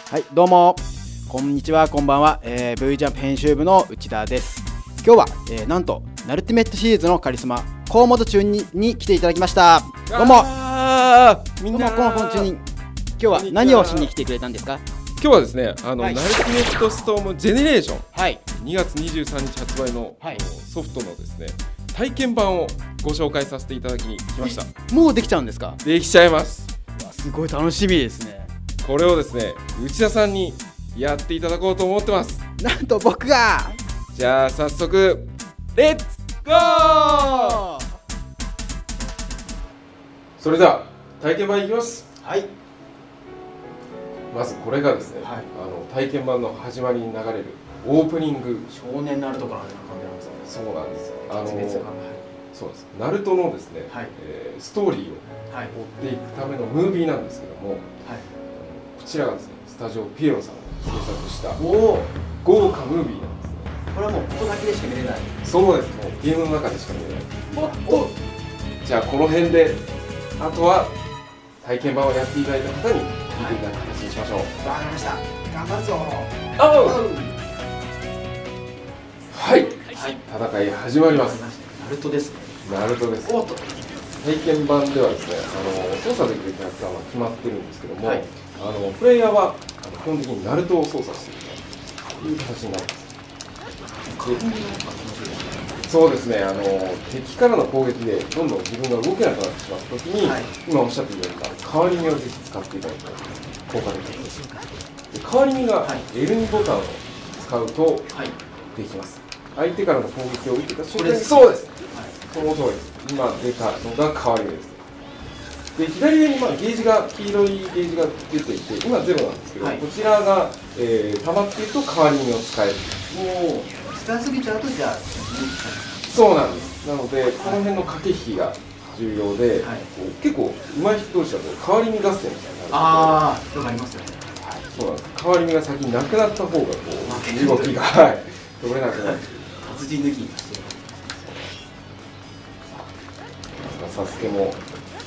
はい、どうもこんにちは、こんばんは、V ジャンプ編集部の内田です。今日は、なんとナルティメットシリーズのカリスマ河本中に来ていただきました。どうもみんな河本中に、今日は何をしに来てくれたんですか？ 今日はですね、ナルティメットストームジェネレーション、 はい、 2月23日発売の、 はい、 ソフトのですね体験版をご紹介させていただきに来ました。 もうできちゃうんですか？ できちゃいます。 すごい楽しみですね。 これをですね内田さんにやっていただこうと思ってます。 なんと僕が。 じゃあ早速レッツゴー。それでは体験版いきます。 はい、 まずこれがですね、はい、体験版の始まりに流れるオープニング。 少年ナルトからの感じなんですね。 そうなんです。そうです。ナルトのですね、はい、ストーリーを追っていくためのムービーなんですけども、はい、こちらがですねスタジオピエロさんが制作した豪華ムービーなんですね。 これはもうここだけでしか見れない。 そうです。もうゲームの中でしか見れない。じゃあこの辺であとは体験版をやっていただいた方に見ていただく形にしましょう。 わかりました。頑張るぞ。 はい、戦い始まります。 ナルトですね。 ナルトです。体験版ではですね、操作できるキャラクターは決まってるんですけども、はい、プレイヤーは基本的にナルトを操作しているという形になります。そうですね、敵からの攻撃でどんどん自分が動けなくなってしまったときに、はい、今おっしゃっていただいた変わり身をぜひ使っていただきたい効果的です。変わり身が L2 ボタンを使うとできます。相手からの攻撃を受けた瞬間に、そうです、その通りです。今出たのが変わり目です。で左上にゲージが黄色いゲージが出ていて今0なんですけど、はい、こちらが、溜まっていると変わり身を使える。 もう使いすぎちゃうとじゃあそうなんです。なのでこの辺の駆け引きが重要で、はい、結構上手い人同士だと変わり身合戦みたいになる。 ああ、よくありますよね。 はい、そうなんです。変わり身が先になくなった方がこう動きが取れなくなる。 達人抜き。 サスケもうまく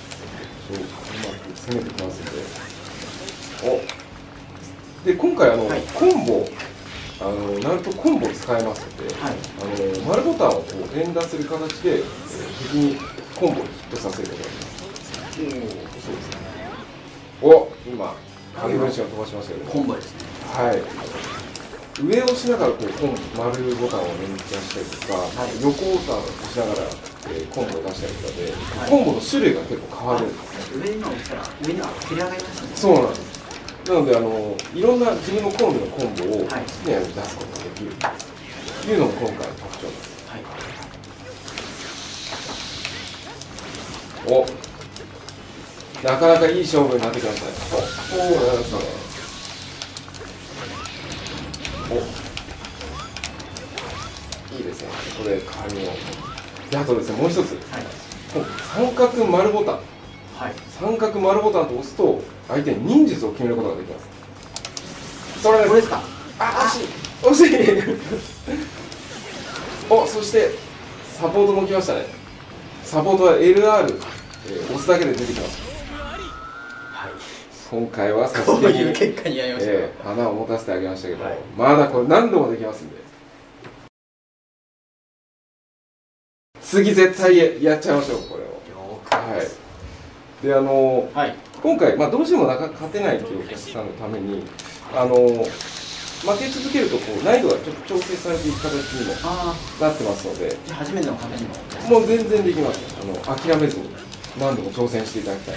攻めてきますので、で今回はい、コンボナルトコンボ使えますので、はい、丸ボタンをこう連打する形で、敵にコンボをヒットさせることができます。そうですね。今影分身を飛ばしましたけど、 コンボですね。 はい。上を押しながらこう丸ボタンを連打したりとか、はい、横ボタンを押しながら、コンボを出したりとかで、はい、コンボの種類が結構変わるんです。 上に押したら上には切り上がりますね。 そうなんです。なのでいろんな自分の好みのコンボを好きなように出すことができるというのも今回の特徴です。はい、なかなかいい勝負になってきましたね。いいですね。これ変わりを。であとですね、もう一つ、はい、三角丸ボタン、はい、三角丸ボタンと押すと相手に忍術を決めることができます。それです。これですか？惜しいそしてサポートも来ましたね。サポートは LR、押すだけで出てきます。はい、今回はサスケにこういう結果にやりました、花を持たせてあげましたけど、はい、まだこれ何度もできますんで、次絶対やっちゃいましょう、これを。はい。ではい、今回、どうしても勝てないというお客さんのために負け続けると難易度がちょっと調整されていく形にもなってますので、 初めての方にももう全然できます。諦めずに何度も挑戦していただきたいです。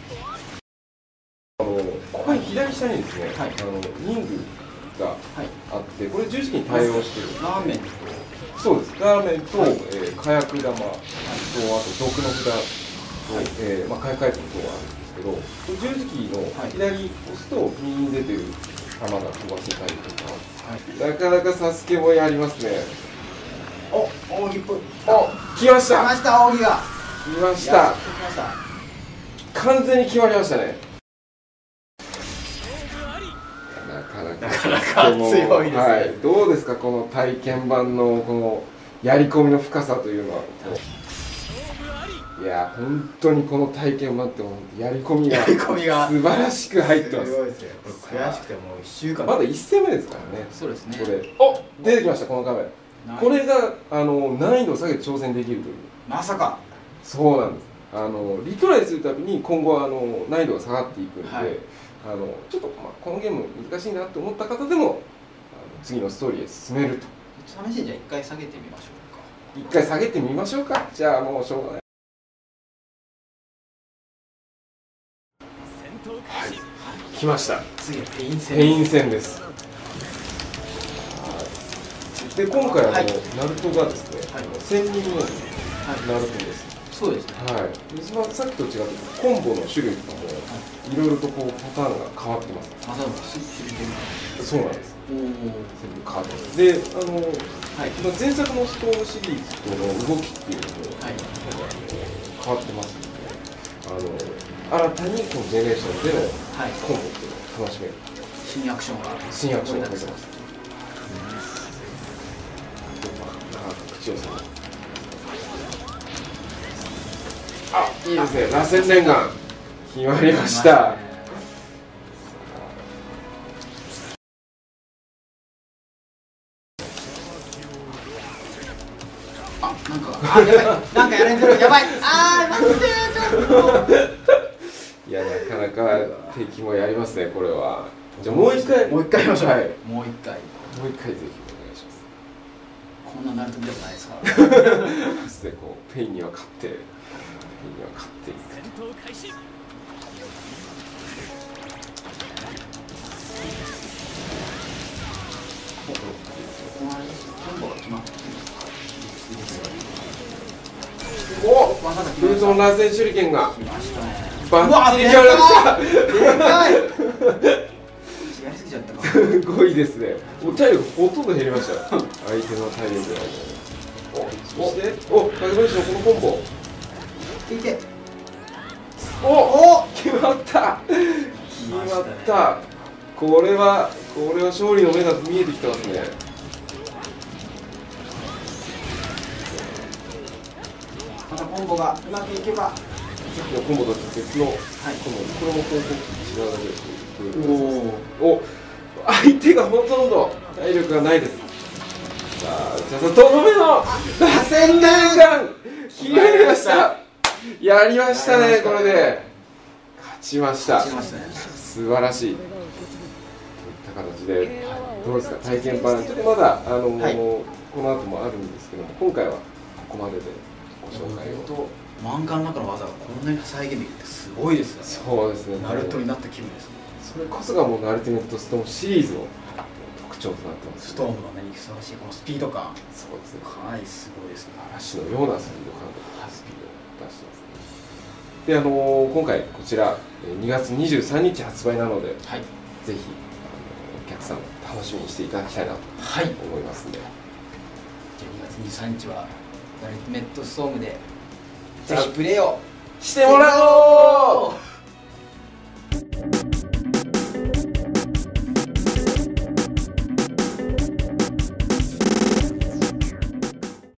ここに左下にですね、はい、忍具があって、これ十字キーに対応している。 ラーメン。 そうです。ラーメンと、火薬玉と、あと毒の札と、火薬アイテム等があるんですけど、十字キーの左押すと右に出てる弾が飛ばせたりとか、なかなかサスケもやりますね。 扇っぽい。 来ました。 来ました、扇が。 来ました。完全に決まりましたね。なかなか強いですね。はい、どうですか、この体験版のこのやり込みの深さというのは。 いや本当にこの体験を待ってもやり込みが素晴らしく入ってます。 すごいですね。これ悔しくてもう1週間まだ1戦目ですからね。 そうですね。 これ出てきましたこのカメラ。これが難易度を下げて挑戦できるという。 まさか。 そうなんです。リトライするたびに今後は難易度が下がっていくので、はい、ちょっと、このゲーム難しいなと思った方でも次のストーリーへ進めると。 試しにじゃあ1回下げてみましょうか。 1回下げてみましょうか。じゃあもうしょうがない。はい、来ました。 次はペイン戦。 ペイン戦です。で今回ナルトがですね、1000人のナルトです。 そうですね。 はい。さっきと違ってコンボの種類とかもいろいろとこうパターンが変わってます。そうなんです。全部変わってます。で、前作のストーンシリーズとの動きっていうのも変わってますので、新たにこのジェネレーションでのコンボっていうのを楽しめる。 新アクションが出てます。口をさいいですね。螺旋念願決まりました。 なんかやられてる。やばい。待ってちょっと。 いやなかなか敵もやりますねこれは。じゃあもう一回やりましょう。はい。もう一回ぜひお願いします。 こんなナルト見たことないですから。 そしてこうペインには勝っていく。戦闘開始。空中螺旋手裏剣がバッチリ決まりました。 やりすぎちゃったか。 すごいですね。もう体力ほとんど減りました。相手の体力が。そして影分身のこのコンボ。決まった。これは勝利の目が見えてきてますね。 またコンボがうまくいけば、さっきのコンボと別のコンボ、これもコンボ違うだけです。相手がほとんど体力がないです。さあ、じゃあとどめの螺旋念願決まりました。やりましたね。これで勝ちました。素晴らしい。といった形でどうですか体験版。ちょっとまだこの後もあるんですけども、今回はここまででご紹介を。 漫画の中の技がこんなに再現できるってすごいですよね。 そうですね。 ナルトになった気分ですね。 それこそがもうナルティメットストームシリーズの特徴となってます。 ストームのねにふさわしいこのスピード感。 そうですね。 はい、すごいですね。 嵐のようなスピード感とスピードを出してますね。で今回こちら2月23日発売なので、はい、ぜひお客さん楽しみにしていただきたいなと思いますので、 じゃあ2月23日はナルティメットストームでぜひプレイをしてもらおう。